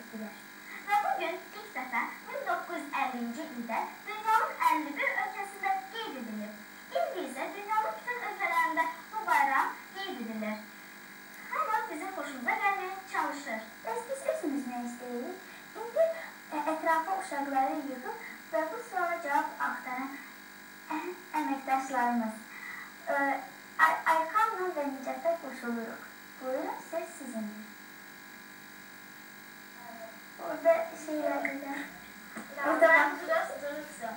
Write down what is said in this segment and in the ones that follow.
etdilər. Və bugün ilk dəfə 1950-ci ildə dünyanın 51 ölkəsində qeyd edilir. İndi isə dünyanın bütün ölkələrində bu bayram qeyd edilir. Amma bizim xoşumuza gəlməyə çalışır. Bəs biz özümüz nə istəyirik? İndi ətrafa uşaqları yığıb və bu suala cavab axtaran əməkdaşlarımız Ayxanla və Nicətə qoşuluruq. Buyurun, söz sizindir. Orada şeylərdə... Orada durursa.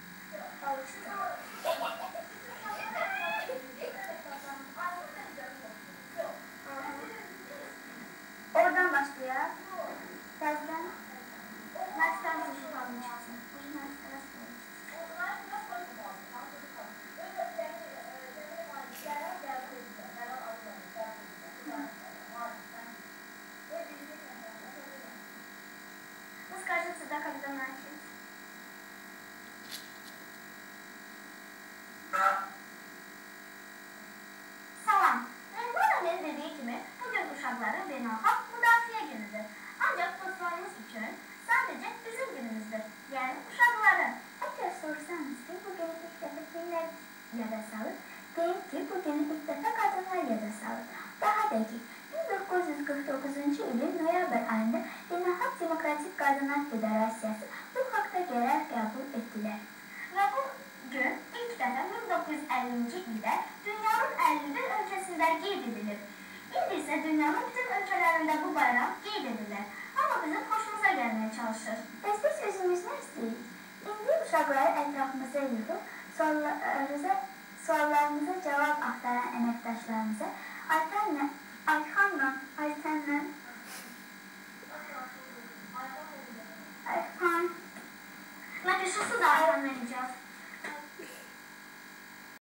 Oradan başlayaq. Təzdən Məqsdən sözü qalın çıxsın. Скажется, да, когда начать. Salam. Rəndələrin dediyi kimi, bugün uşaqların beynəlxalq müdafiə günüdür. Ancaq dostlarımız üçün sadəcə bizim günümüzdür. Yəni uşaqların. Əgər sorsanız ki, bugün ilk dəfə kimlər yada salır, deyim ki, bugün ilk dəfə qadınlar yada salır. Daha dəqiq, 1949-cu ilin noyabr ayında Beynəlxalq Demokratik Qadınlar Federasiyası bu haqda qərar qəbul etdilər. Və bu gün ilk dəfə 1950-ci ildə dünyanın 51 ölkəsində qeyd edilir. İndi isə dünyanın bütün ölkələrində bu bayram qeyd edilir. Amma bizim xoşumuza gəlməyə çalışır. Bəs biz özümüz nə istəyirik? İndi uşaqları ətrafımıza yığıb suallarımıza cavab axtaran əməkdaşlarımıza Ayxanla